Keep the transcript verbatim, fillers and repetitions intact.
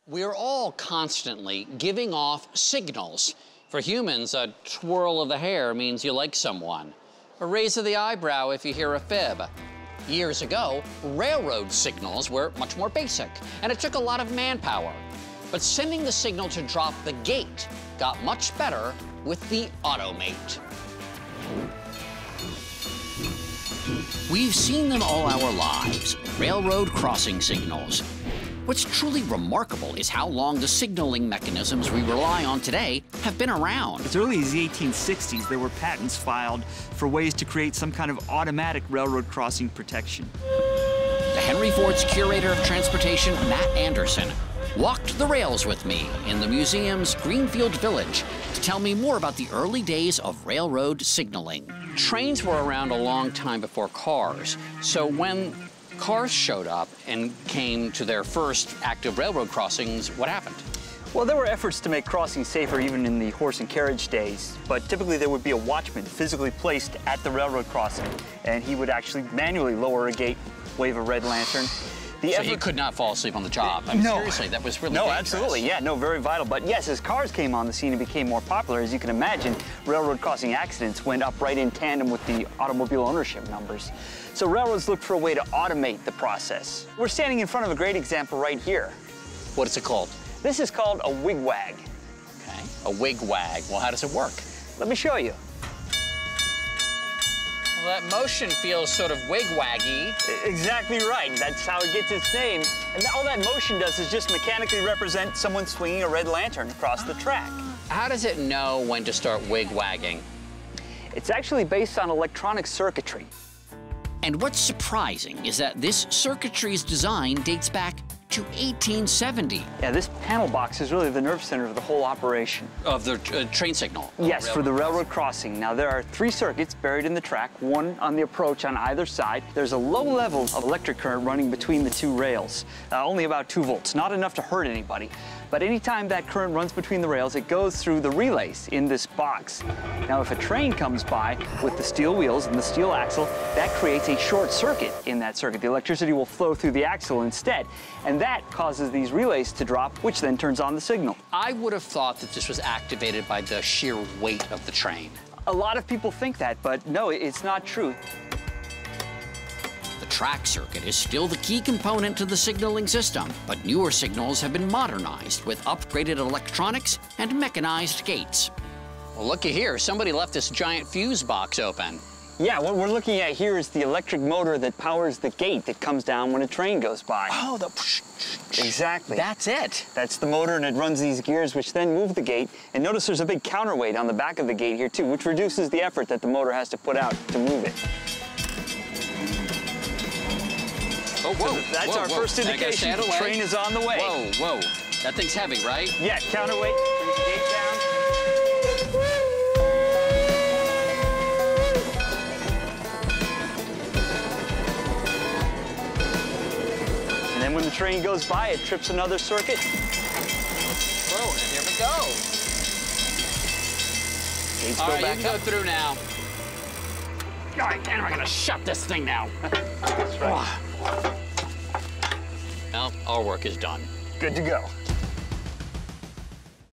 We're all constantly giving off signals. For humans, a twirl of the hair means you like someone. A raise of the eyebrow if you hear a fib. Years ago, railroad signals were much more basic, and it took a lot of manpower. But sending the signal to drop the gate got much better with the automate. We've seen them all our lives, railroad crossing signals. What's truly remarkable is how long the signaling mechanisms we rely on today have been around. As early as the eighteen sixties, there were patents filed for ways to create some kind of automatic railroad crossing protection. The Henry Ford's curator of transportation, Matt Anderson, walked the rails with me in the museum's Greenfield Village to tell me more about the early days of railroad signaling. Trains were around a long time before cars, so when cars showed up and came to their first active railroad crossings, what happened? Well, there were efforts to make crossings safer even in the horse and carriage days, but typically there would be a watchman physically placed at the railroad crossing, and he would actually manually lower a gate, wave a red lantern. The so effort... he could not fall asleep on the job. I mean, no. Seriously, that was really No, dangerous. absolutely, yeah, no, very vital. But yes, as cars came on the scene and became more popular, as you can imagine, railroad crossing accidents went up right in tandem with the automobile ownership numbers. So railroads looked for a way to automate the process. We're standing in front of a great example right here. What is it called? This is called a wigwag. Okay, a wigwag. Well, how does it work? Let me show you. Well, that motion feels sort of wigwaggy. Exactly right. That's how it gets its name. And all that motion does is just mechanically represent someone swinging a red lantern across the track. How does it know when to start wigwagging? It's actually based on electronic circuitry. And what's surprising is that this circuitry's design dates back to eighteen seventy. Yeah, this panel box is really the nerve center of the whole operation. Of the uh, train signal? Yes, for the railroad crossing. Now, there are three circuits buried in the track, one on the approach on either side. There's a low level of electric current running between the two rails, uh, only about two volts, not enough to hurt anybody. But anytime that current runs between the rails, it goes through the relays in this box. Now, if a train comes by with the steel wheels and the steel axle, that creates a short circuit in that circuit. The electricity will flow through the axle instead, and that causes these relays to drop, which then turns on the signal. I would have thought that this was activated by the sheer weight of the train. A lot of people think that, but no, it's not true. The track circuit is still the key component to the signaling system, but newer signals have been modernized with upgraded electronics and mechanized gates. Well, looky here, somebody left this giant fuse box open. Yeah, what we're looking at here is the electric motor that powers the gate that comes down when a train goes by. Oh, the... Exactly. That's it. That's the motor, and it runs these gears, which then move the gate. And notice there's a big counterweight on the back of the gate here, too, which reduces the effort that the motor has to put out to move it. Oh, whoa. So that's whoa, our whoa. first indication the train is on the way. Whoa, whoa. That thing's heavy, right? Yeah, counterweight, brings the gate down. And then when the train goes by, it trips another circuit. Whoa, and here we go. Gates All go right, back you can up. go through now. All right, and we're gonna shut this thing now. That's right. Well, our work is done. Good to go.